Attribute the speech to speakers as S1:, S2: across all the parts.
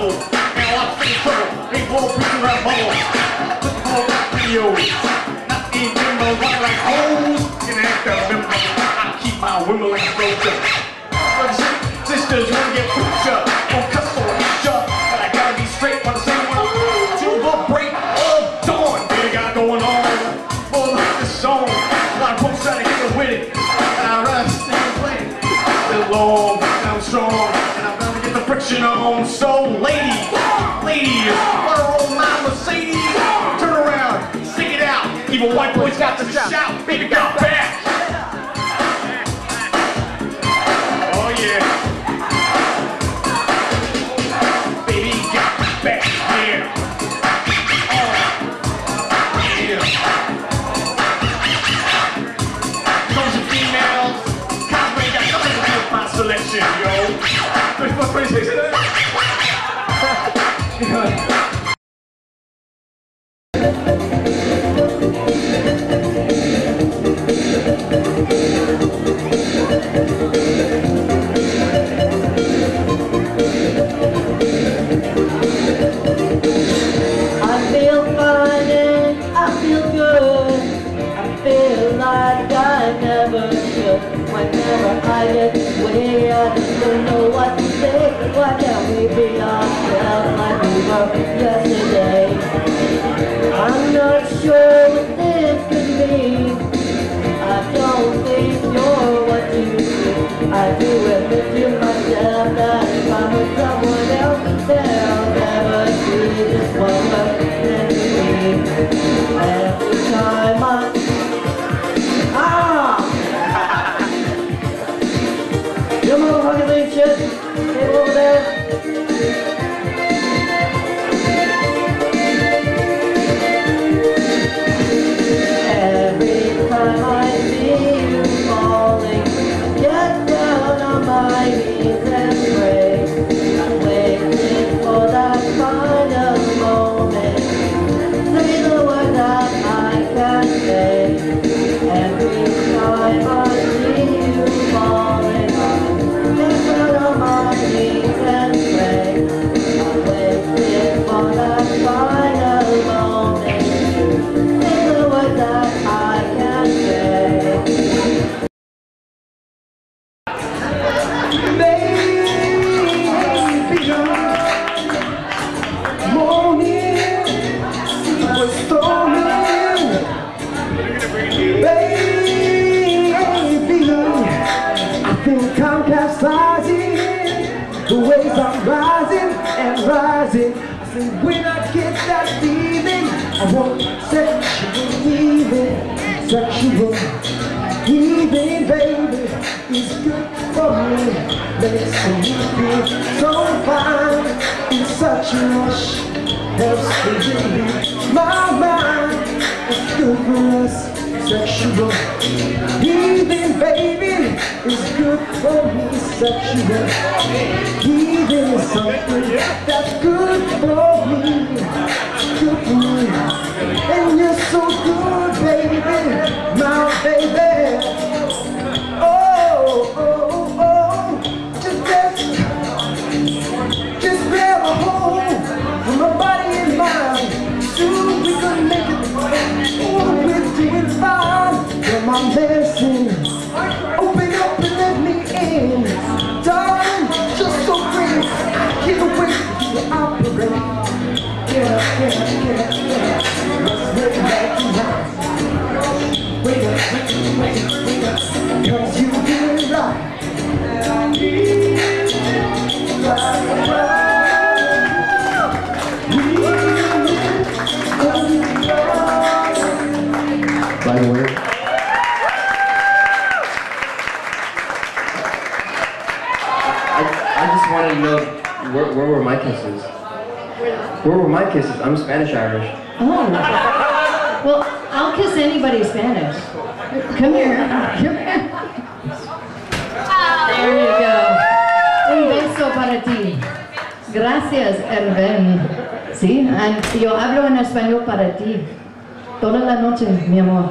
S1: double. And a lot of things trouble. Ain't blow picture around bubble. Look for rock videos. Not being bimbo, rock like hoes. Can act up bimbo. I keep my women like a soldier. Sisters wanna get hooked up. Don't cuss or hit ya. But I gotta be straight for the same one. Till the break of dawn. Baby got going on. Full of this song. A lot of folks try to get it with it. And I rather stay and play it. Still long, I'm strong. And I'm gonna get the friction on. So ladies, fire on my Mercedes. Turn around, stick it out. Even white boys got to shout. Baby got back. Oh yeah. Baby got back, yeah. Oh, yeah. Those are females. Cosplay got nothing to do with my selection, yo.
S2: I feel fine and I feel good. I feel like I never should. Whenever I get away, I just don't know what to say. Why can't we be ourselves like we were yesterday? I'm not sure what this could mean. I don't think you're what you do. I do admit to myself that if I'm with someone else, they'll never see this one but then me. Every time you motherfucking leave shit. Hey, over there. Every time I see you falling, get down on my knees and pray. I'm waiting for that final moment. Say the word that I can't say. Every time I see you falling, get down on my knees and pray. I'm waiting for that final moment. Say the word that I can't say.
S3: The waves are rising and rising. I said when I get that feeling, I want sexual healing. Sexual healing, baby, is good for me. Makes me feel so fine. It's such a rush, helps me relieve my mind. It's good for us. Sexual healing, baby, is good for me. Sexual healing is something that's good for me. Good for me. And you're so good, baby, my baby. Oh, oh, oh, just grab a hold of my body and mind. Soon we gonna make it. Oh, we're doing fine. You're my medicine. Open up and let me in. Darling, just so pretty. I can't wait for you to operate. Yeah. Let's make it back tonight. Wait up. Cause you do it right.
S4: By the way, I just wanted to know where were my kisses? Where were my kisses? I'm Spanish-Irish.
S2: Oh. Well, I'll kiss anybody Spanish. Come here. There you go. Un beso para ti. Gracias, Erven. Sí, yo hablo en español para ti. Toda la noche, mi amor.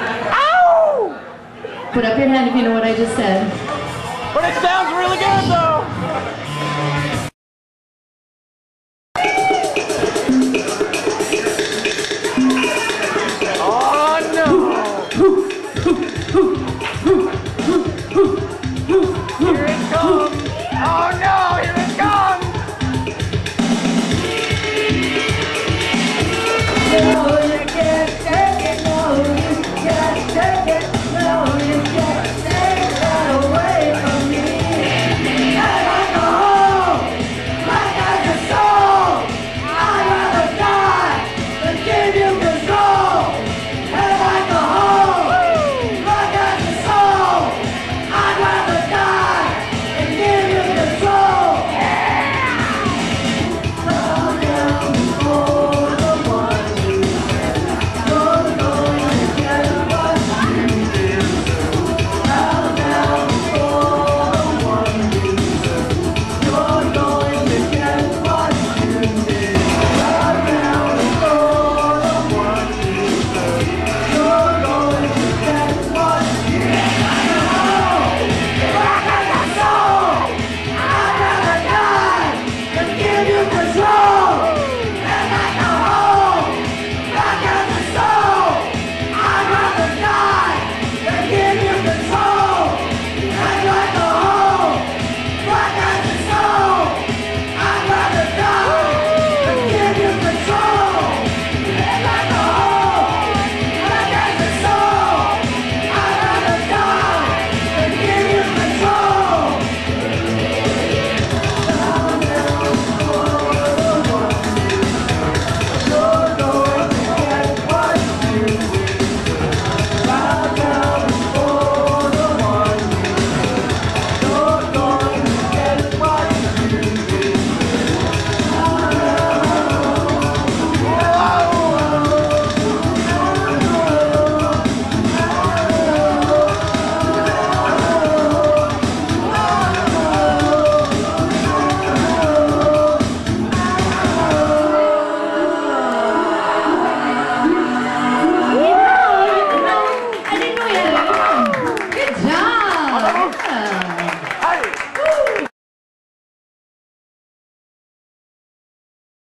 S2: Put up your hand if you know what I just said.
S1: But it sounds really good though!